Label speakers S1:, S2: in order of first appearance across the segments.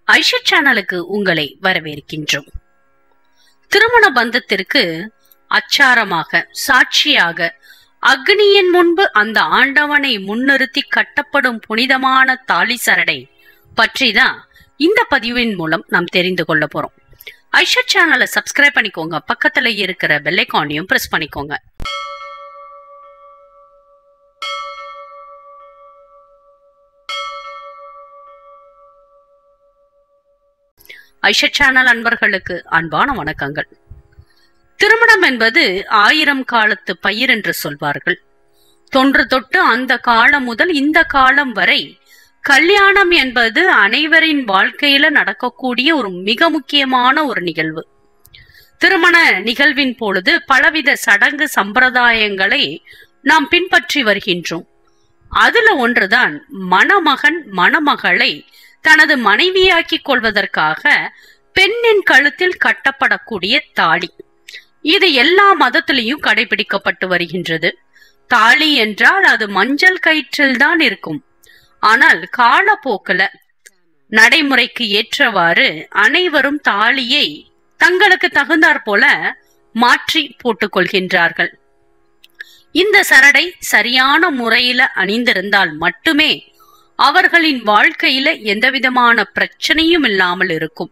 S1: ஐஷா சேனலுக்கு உங்களை வரவேற்கின்றோம். திருமண பந்தத்திற்கு அச்சாரமாக சாட்சியாக அக்னியின் முன்பு அந்த ஆண்டவனை முன்னிறுத்தி கட்டப்படும் புனிதமான தாலி சரடை பற்றிதான் இந்த பதிவின் மூலம் நாம் தெரிந்து கொள்ள போறோம். ஐஷா சேனலை சப்ஸ்கிரைப் பண்ணிக்கோங்க, பக்கத்துல இருக்கிற பெல் ஐகானையும் பிரஸ் பண்ணிக்கோங்க. ஐஷா சேனல் அன்பர்களுக்கு அன்பான வணக்கங்கள். திருமணம் என்பது 1000 காலத்து பயிர் என்று சொல்வார்கள். தொன்று தொட்டு அந்த காலம் முதல் இந்த காலம் வரை கல்யாணம் என்பது அனைவரின் வாழ்க்கையில நடக்கக்கூடிய ஒரு மிக முக்கியமான ஒரு நிகழ்வு. திருமண நிகழ்வின் பொழுது பலவித சடங்கு சம்பிரதாயங்களை நாம் பின்பற்றி வருகின்றோம். அதுல ஒன்றுதான் மணமகன் மணமகளை தனது மனைவியாக்கிக் கொள்வதற்காக பெண்ணின் கழுத்தில் கட்டப்படக்கூடிய தாலி. இது எல்லா மதத்திலையும் கடைபிடிக்கப்பட்டு வருகின்றது. தாலி என்றால் அது மஞ்சள் கயிற்றில் தான் இருக்கும். ஆனால் காலப்போக்கில நடைமுறைக்கு ஏற்றவாறு அனைவரும் தாலியை தங்களுக்கு தகுந்தாற் போல மாற்றி போட்டுக் கொள்கின்றார்கள். இந்த சரடை சரியான முறையில அணிந்திருந்தால் மட்டுமே அவர்களின் வாழ்க்கையில எந்தவிதமான பிரச்சனையும் இல்லாமல் இருக்கும்.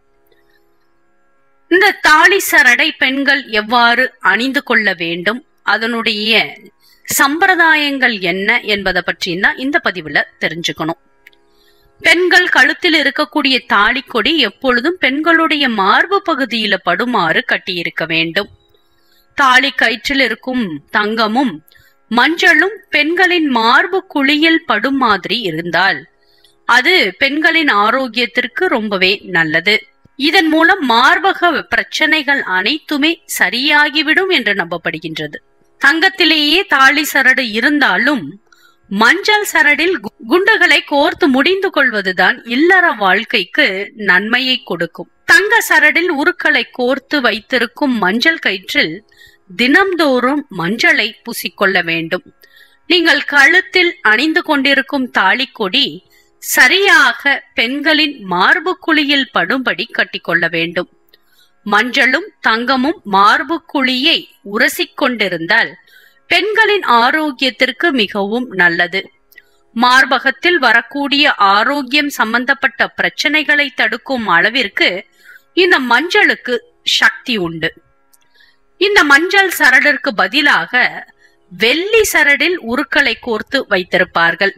S1: இந்த தாலி சரடை பெண்கள் எவ்வாறு அணிந்து கொள்ள வேண்டும், அதனுடைய சம்பிரதாயங்கள் என்ன என்பதை பற்றினா இந்த பதிவுல தெரிஞ்சுக்கணும். பெண்கள் கழுத்தில் இருக்கக்கூடிய தாலி கொடி எப்பொழுதும் பெண்களுடைய மார்பு பகுதியில படுமாறு கட்டியிருக்க வேண்டும். தாலி கயிற்றில் இருக்கும் தங்கமும் மஞ்சளும் பெண்களின் மார்பு குழியில் படும் மாதிரி இருந்தால் அது பெண்களின் ஆரோக்கியத்திற்கு ரொம்பவே நல்லது. இதன் மூலம் மார்பக பிரச்சனைகள் அனைத்துமே சரியாகிவிடும் என்று நம்பப்படுகின்றது. தங்கத்திலேயே தாலி சரடு இருந்தாலும் மஞ்சள் சரடில் குண்டுகளை கோர்த்து முடிந்து கொள்வதுதான் இல்லற வாழ்க்கைக்கு நன்மையை கொடுக்கும். தங்க சரடில் உருக்களை கோர்த்து வைத்திருக்கும் மஞ்சள் கயிற்றில் தினம்தோறும் மஞ்சளை பூசிக்கொள்ள வேண்டும். நீங்கள் கழுத்தில் அணிந்து கொண்டிருக்கும் தாலி கொடி சரியாக பெண்களின் மார்பு குழியில் படும்படி கட்டிக்கொள்ள வேண்டும். மஞ்சளும் தங்கமும் மார்பு குழியை உரசிக்கொண்டிருந்தால் பெண்களின் ஆரோக்கியத்திற்கு மிகவும் நல்லது. மார்பகத்தில் வரக்கூடிய ஆரோக்கியம் சம்பந்தப்பட்ட பிரச்சனைகளை தடுக்கும் அளவிற்கு இந்த மஞ்சளுக்கு சக்தி உண்டு. இந்த மஞ்சள் சரடிற்கு பதிலாக வெள்ளி சரடில் உருக்களை கோர்த்து வைத்திருப்பார்கள்.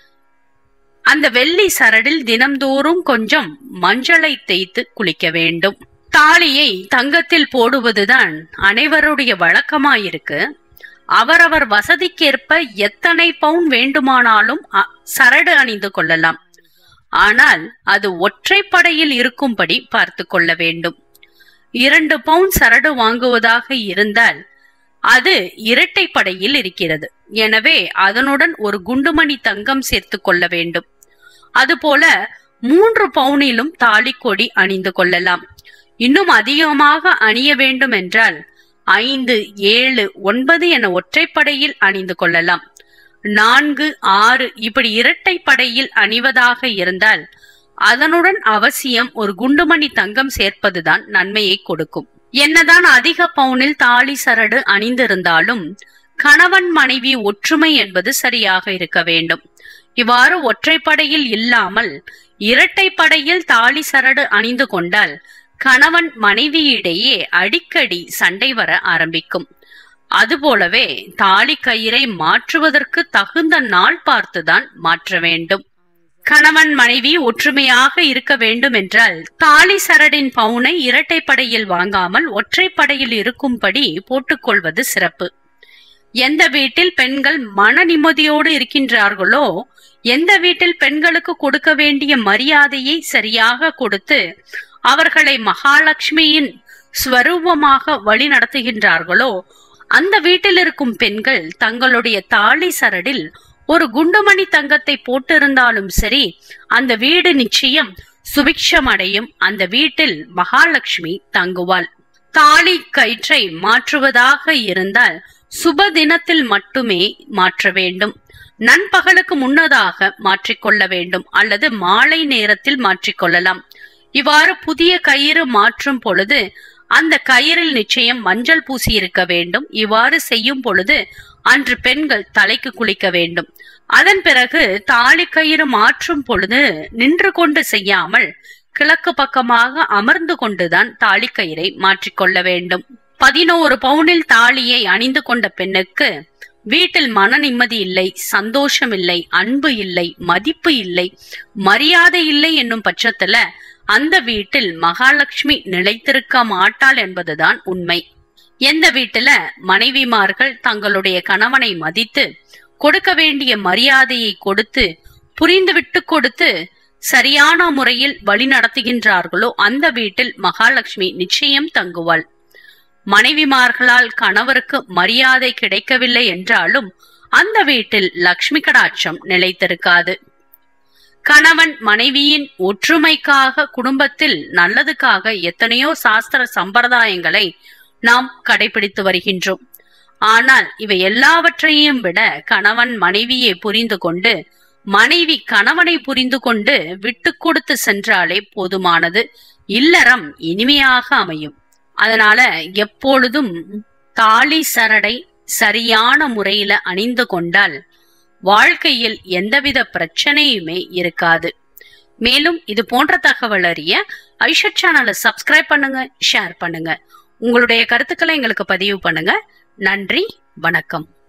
S1: அந்த வெள்ளி சரடில் தினம்தோறும் கொஞ்சம் மஞ்சளை தேய்த்து குளிக்க வேண்டும். தாலியை தங்கத்தில் போடுவதுதான் அனைவருடைய வழக்கமாயிருக்கு. அவரவர் வசதிக்கேற்ப எத்தனை பவுன் வேண்டுமானாலும் சரடு அணிந்து கொள்ளலாம். ஆனால் அது ஒற்றைப்படையில் இருக்கும்படி பார்த்து கொள்ள வேண்டும். 2 பவுன் சரடு வாங்குவதாக இருந்தால் அது இரட்டைப்படையில் இருக்கிறது. எனவே அதனுடன் ஒரு குண்டுமணி தங்கம் சேர்த்து கொள்ள வேண்டும். அதுபோல 3 பவுனிலும் தாலி கொடி அணிந்து கொள்ளலாம். இன்னும் அதிகமாக அணிய வேண்டும் என்றால் 5, 7, 9 என ஒற்றைப்படையில் அணிந்து கொள்ளலாம். 4, 6 இப்படி இரட்டைப்படையில் அணிவதாக இருந்தால் அதனுடன் அவசியம் ஒரு குண்டுமணி தங்கம் சேர்ப்பதுதான் நன்மையை கொடுக்கும். என்னதான் அதிக பவுனில் தாலி சரடு அணிந்திருந்தாலும் கணவன் மனைவி ஒற்றுமை என்பது சரியாக இருக்க வேண்டும். இவ்வாறு ஒற்றைப்படையில் இல்லாமல் இரட்டைப்படையில் தாலி சரடு அணிந்து கொண்டால் கணவன் மனைவியிடையே அடிக்கடி சண்டை வர ஆரம்பிக்கும். அதுபோலவே தாலி கயிறை மாற்றுவதற்கு தகுந்த நாள் பார்த்துதான் மாற்ற வேண்டும். கணவன் மனைவி ஒற்றுமையாக இருக்க வேண்டும் என்றால் தாலி சரடின் பவுனை இரட்டைப்படையில் வாங்காமல் ஒற்றைப்படையில் இருக்கும்படி போட்டுக்கொள்வது சிறப்பு. எந்த வீட்டில் பெண்கள் மன நிம்மதியோடு இருக்கின்றார்களோ, எந்த வீட்டில் பெண்களுக்கு கொடுக்க வேண்டிய மரியாதையை சரியாக கொடுத்து அவர்களை மகாலட்சுமியின் ஸ்வரூபமாக வழி நடத்துகின்றார்களோ அந்த வீட்டில் இருக்கும் பெண்கள் தங்களுடைய தாலி சரடில் ஒரு குண்டுமணி தங்கத்தை போட்டிருந்தாலும் சரி, அந்த வீடு நிச்சயம் சுபிக்ஷம் அடையும். அந்த வீட்டில் மகாலட்சுமி தங்குவாள். தாலி கயிற்றை மாற்றுவதாக இருந்தால் சுப தினத்தில் மட்டுமே மாற்ற வேண்டும். நண்பகலுக்கு முன்னதாக மாற்றிக்கொள்ள வேண்டும் அல்லது மாலை நேரத்தில் மாற்றிக்கொள்ளலாம். இவ்வாறு புதிய கயிறு மாற்றும் பொழுது அந்த கயிறில் நிச்சயம் மஞ்சள் பூசி இருக்க வேண்டும். இவ்வாறு செய்யும் பொழுது அன்று பெண்கள் தலைக்கு குளிக்க வேண்டும். அதன் பிறகு தாலி கயிறு மாற்றும் பொழுது நின்று கொண்டு செய்யாமல் கிழக்கு பக்கமாக அமர்ந்து கொண்டுதான் தாலி கயிறை மாற்றிக்கொள்ள வேண்டும். 11 பவுனில் தாலியை அணிந்து கொண்ட பெண்ணுக்கு வீட்டில் மன நிம்மதி இல்லை, சந்தோஷம் இல்லை, அன்பு இல்லை, மதிப்பு இல்லை, மரியாதை இல்லை என்னும் பட்சத்துல அந்த வீட்டில் மகாலட்சுமி நிலைத்திருக்க மாட்டாள் என்பதுதான் உண்மை. எந்த வீட்டுல மனைவிமார்கள் தங்களுடைய கணவனை மதித்து கொடுக்க வேண்டிய மரியாதையை கொடுத்து புரிந்து விட்டு கொடுத்து சரியான முறையில் வழி நடத்துகின்றார்களோ அந்த வீட்டில் மகாலட்சுமி நிச்சயம் தங்குவாள். மனைவிமார்களால் கணவருக்கு மரியாதை கிடைக்கவில்லை என்றாலும் அந்த வீட்டில் லட்சுமி கடாட்சம் நிலைத்திருக்காது. கணவன் மனைவியின் ஒற்றுமைக்காக குடும்பத்தில் நல்லதுக்காக எத்தனையோ சாஸ்திர சம்பிரதாயங்களை நாம் கடைபிடித்து வருகின்றோம். ஆனால் இவை எல்லாவற்றையும் விட கணவன் மனைவியை புரிந்து கொண்டு மனைவி கணவனை புரிந்து கொண்டு விட்டு கொடுத்து சென்றாலே போதுமானது. இல்லறம் இனிமையாக அமையும். அதனால எப்பொழுதும் தாலி சரடை சரியான முறையில அணிந்து கொண்டால் வாழ்க்கையில் எந்தவித பிரச்சனையுமே இருக்காது. மேலும் இது போன்ற தகவல் அறிய ஐஷா சேனலை சப்ஸ்கிரைப் பண்ணுங்க, ஷேர் பண்ணுங்க, உங்களுடைய கருத்துக்களை எங்களுக்கு பதிவு பண்ணுங்க. நன்றி, வணக்கம்.